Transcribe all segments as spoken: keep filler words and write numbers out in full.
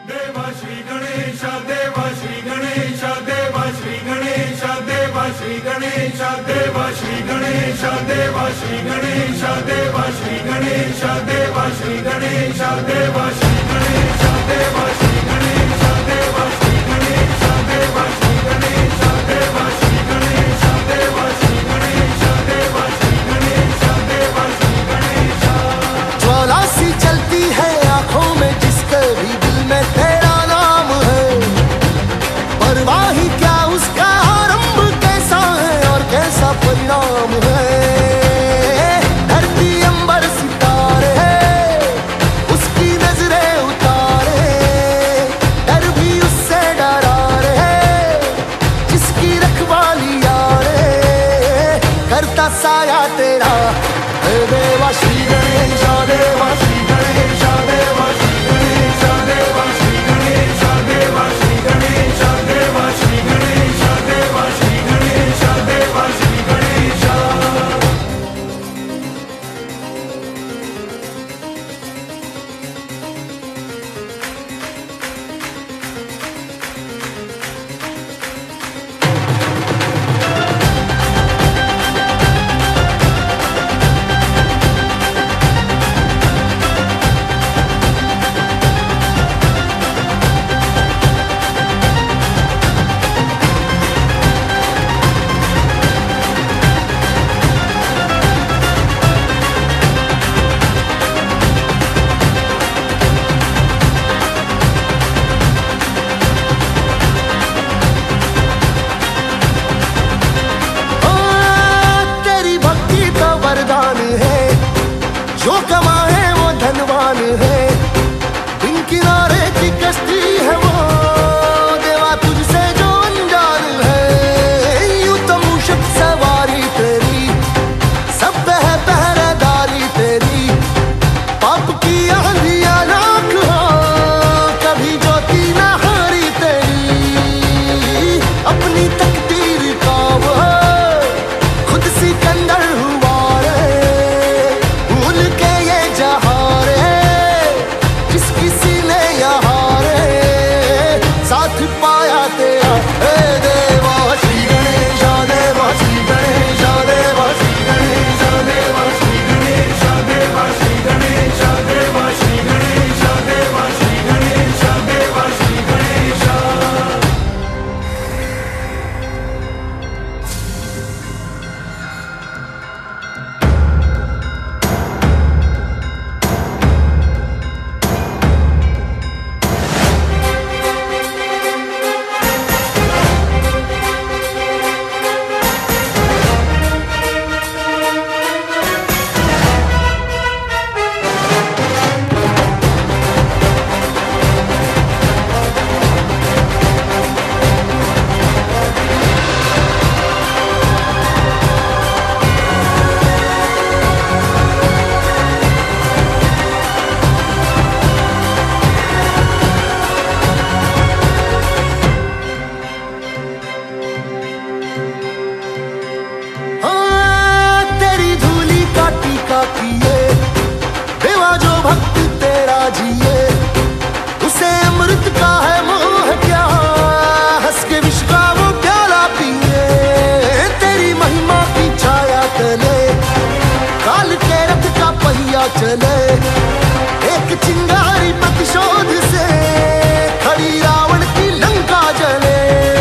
देवा श्री गणेश देवा श्री गणेश देवा श्री गणेश देवा श्री गणेश देवा श्री गणेश देवा श्री गणेश देवा श्री गणेश देवा श्री गणेश देवा श्री गणेश देवा श्री गणेश देवा श्री गणेश देवा श्री गणेश देवा श्री गणेश देवा श्री गणेश देवा श्री गणेश देवा श्री गणेश। ज्वाला सी चलती है आंखों में जिसके भी दिल में तेरा नाम है, परवाह ही क्या उसका आरंभ कैसा है और कैसा परिणाम है। धरती अंबर सितारे उसकी नजरें उतारे, डर भी उससे डरा रे जिसकी रखवाली यारे करता साया तेरा। देवा श्री गणेश देवा श्री गणेश देवा श्री गणेश देवा श्री गणेश देवा श्री गणेश देवा श्री गणेश देवा श्री गणेश देवा श्री गणेश। जो कमाए वो धनवान है, बिन किनारे की कश्ती है वो देवा तुझसे जो अनजान है। यूं तो मूषक सवारी तेरी सब है पहरेदारी तेरी, पाप की आंधियां राख हो कभी ज्योति न हारी तेरी। अपनी तकदीर का वो खुद सिकंदर हुआ पाया तेरा। देवा श्री गणेश देवा श्री गणेश देवा श्री गणेश देवा श्री गणेश देवा श्री गणेश देवा श्री गणेश देवा श्री गणेश देवा श्री गणेश। किए देवा जो भक्त तेरा जिए, उसे अमृत का है मोह क्या, हंस के विष का वो प्याला पिए। तेरी महिमा की छाया तले काल के रथ का पहिया चले, एक चिंगारी प्रतिशोध से खड़ी रावण की लंका जले।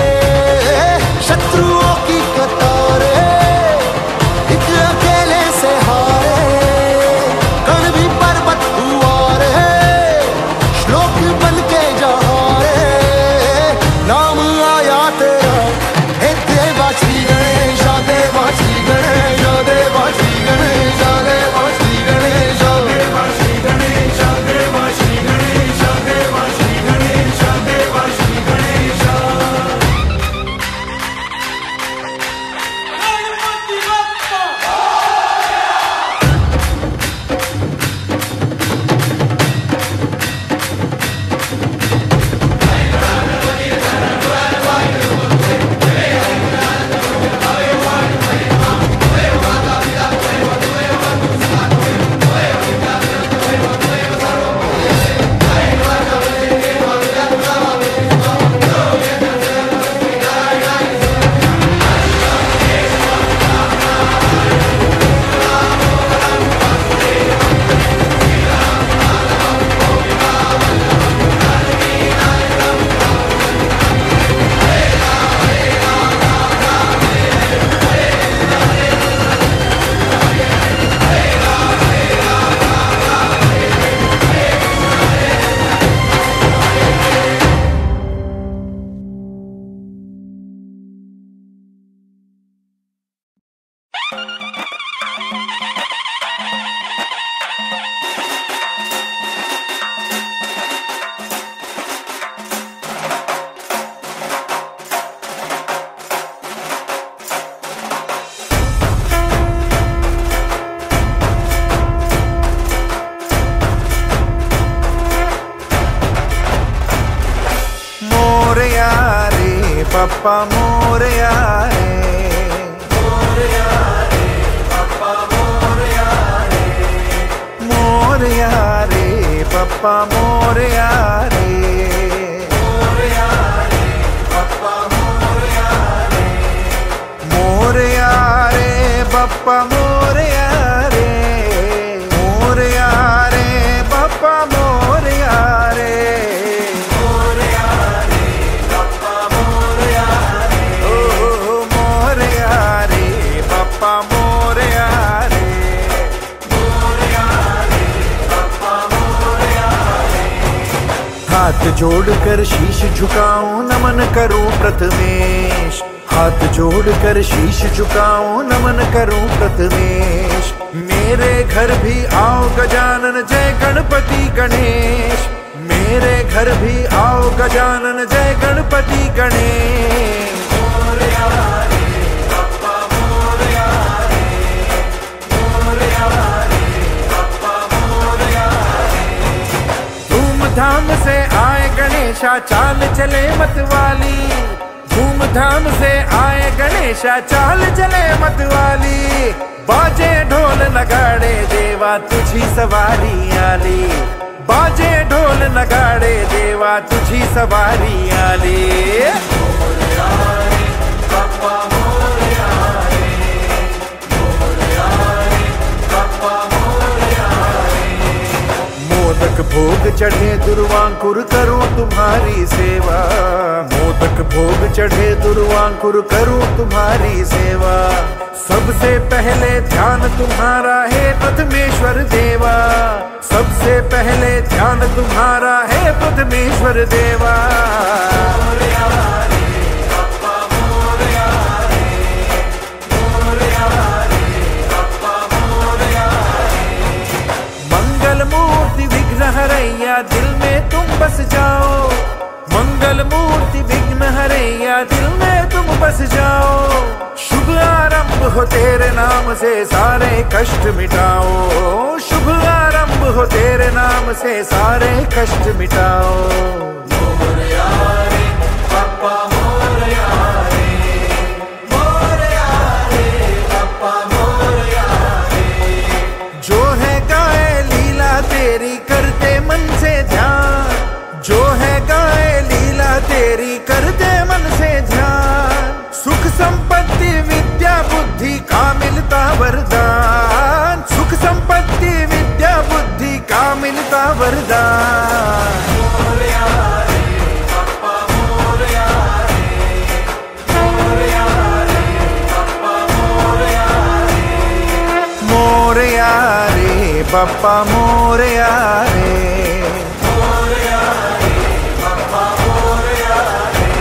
शत्रुओं की कतारे एक अकेले से हारे, कण भी पर्वत हुआ रे श्लोक बन के जहाँ रे नाम आया तेरा। हे देवा श्री गणेश देवा श्री गणेश देवा श्री गणेश देवा श्री गणेश देवा श्री गणेश देवा श्री बप्पा मोरया रे। मोरया रे बप्पा मोरया रे। मोरया रे बप्पा मोरया रे। मोरया रे बप्पा मोरया रे। मोरया रे बप्पा मोरया रे। मोरया रे बप्पा मोरया रे। मोरया रे बप्पा मोरया रे। ओ मोरया रे बप्पा मोरया रे। मोरया रे बप्पा मोरया रे। हाथ जोड़कर शीश झुकाऊं नमन करूं प्रथमेश। हाथ जोड़कर शीश झुकाऊं नमन करूं प्रथमेश। मेरे घर भी आओ गजानन जय गणपति गणेश। मेरे घर भी आओ गजानन जय गणपति गणेश। मोरया रे बप्पा मोरया रे। मोरया रे बप्पा मोरया रे। धूमधाम से आए गणेशा चाल चले मतवाली। धूमधाम से आए गणेशा चाल चले मतवाली। बाजे ढोल नगाड़े देवा तुझी सवारी आली। बाजे ढोल नगाड़े देवा तुझी सवारी आली। मोरया रे बप्पा मोरया रे। मोरया रे बप्पा मोरया रे। मोदक भोग चढ़े दुर्वांकुर करूं तुम्हारी सेवा। मोदक भोग चढ़े दुर्वांकुर करूं तुम्हारी सेवा। सबसे पहले ध्यान तुम्हारा है प्रथमेश्वर देवा। सबसे पहले ध्यान तुम्हारा है प्रथमेश्वर देवा। मोरया रे बप्पा मोरया रे। मोरया रे बप्पा मोरया रे। मंगल मूर्ति विघ्न हरैया दिल में तुम बस जाओ। मंगल मूर्ति विघ्न हरैया दिल में तुम बस जाओ। शुभ आरंभ हो तेरे नाम से सारे कष्ट मिटाओ। शुभ आरंभ हो तेरे नाम से सारे कष्ट मिटाओ। मोरया रे बप्पा मोरया रे। मोरया रे बप्पा मोरया रे। जो है गाए लीला तेरी करते मन से ध्यान। जो है गाए लीला तेरी करते मन से ध्यान। सुख संपत्ति विद्या बुद्धि का मिलता वरदान। सुख संपत्ति विद्या बुद्धि का मिलता वरदान। मोरया रे बप्पा मोरया रे। मोरया रे बप्पा मोरया रे। मोरया रे बप्पा मोरया रे। मोरया रे बप्पा मोरया रे।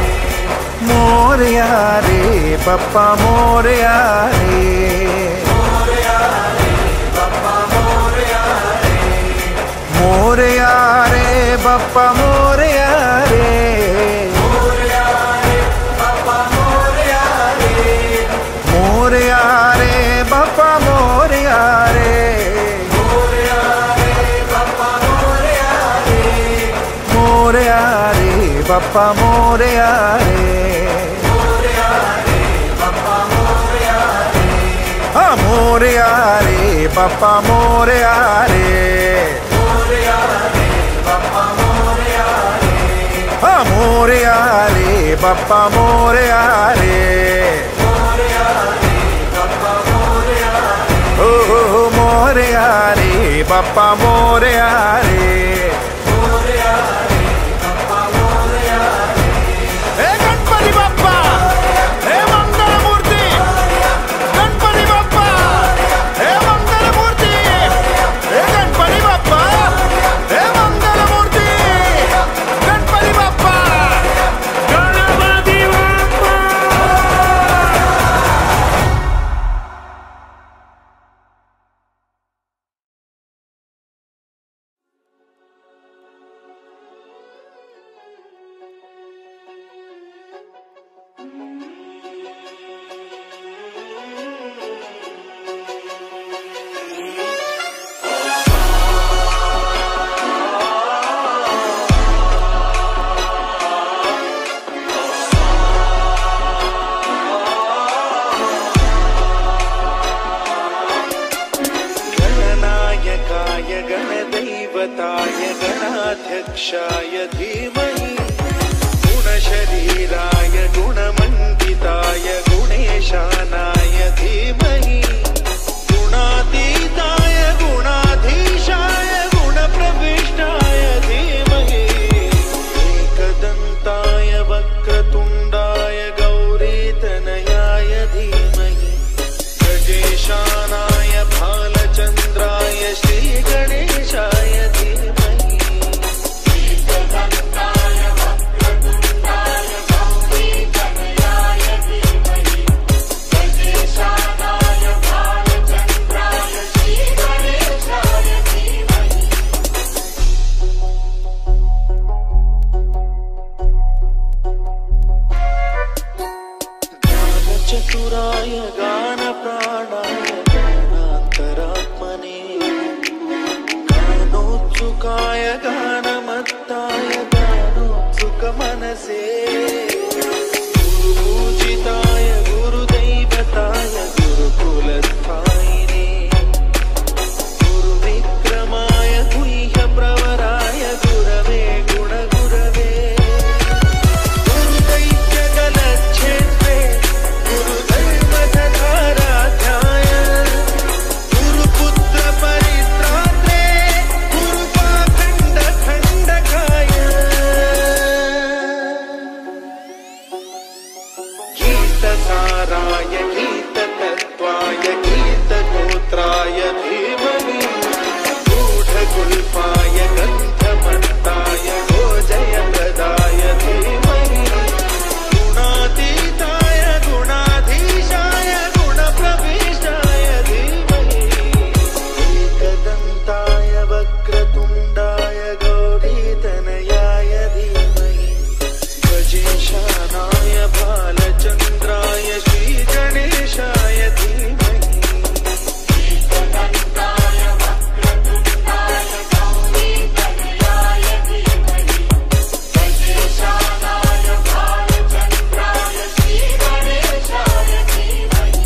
मोरया रे बप्पा मोरया रे। मोरया रे बप्पा मोरया रे। मोरया रे बप्पा मोरया रे। मोरया रे बप्पा मोरया रे। मोरया रे बप्पा मोरया रे। मोरया रे बप्पा मोरया रे। मोरया रे बप्पा मोरया रे। मोरया रे बप्पा मोरया रे। हाँ मोरया रे बप्पा मोरया रे। मोरया रे बप्पा मोरया रे। हाँ मोरया रे बप्पा मोरया रे। मोरया रे बप्पा मोरया रे। ओ मोरया रे बप्पा मोरया रे। मोरया रे बप्पा मोरया रे। हे गणपति बाप्पा हे मंगल मूर्ति। गणपति बाप्पा हे मंगल मूर्ति। हे गणपति बाप्पा हे मंगल मूर्ति। गणपति बाप्पा गणपति बाप्पा। गुरुदेवताय गणाध्यक्षाय धीमहि गुणशरीराय गुणमण्डिताय गुणेशानाय धीमहि गुणातीताय गुणाधीशाय गुणप्रविष्टाय धीमहि एकदन्ताय वक्रतुण्डाय गौरीतनयाय धीमहि गजेशानाय भालचन्द्राय श्रीगणेशाय धीमहि एकदन्ताय वक्रतुण्डाय गौरीतनयाय धीमहि गजेशानाय भालचन्द्राय श्रीगणेशाय धीमहि गानचतुराय गानप्राणाय गानान्तरात्मने गानोत्सुकाय गानमत्ताय गानोत्सुकमनसे गुरुपूजिताय गुरुदैवताय गुरुकुलस्थायिने गुरुविक्रमाय गुह्यप्रवराय गुरवे गुणगुरवे गुरुदैत्यकलक्षेत्रे गुरुधर्मधराध्याय गुरुपुत्रपरित्रात्रे गुरुपाखण्डखण्डकाय गीतसाराय गीततत्त्वाय गीतगोत्राय धीमहि गूढगुल्फाय गन्धमत्ताय भोजयप्रदाय धीमहि गुणातीताय गुणाधीशाय गुणप्रविष्टाय धीमहि एकदन्ताय वक्रतुण्डाय गौरीतनयाय धीमहि गजेशानाय भालचन्द्राय श्रीगणेशाय धीमहि एकदन्ताय वक्रतुण्डाय गौरीतनयाय धीमहि गजेशानाय भालचन्द्राय श्रीगणेशाय धीमहि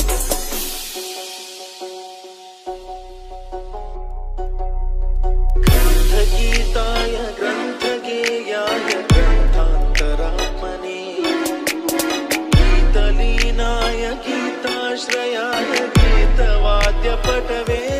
ग्रन्थगीताय ग्रन्थगेयाय ग्रन्थान्तरात्मने गीतलीनाय गीताश्रयाय गीतवाद्यपटवे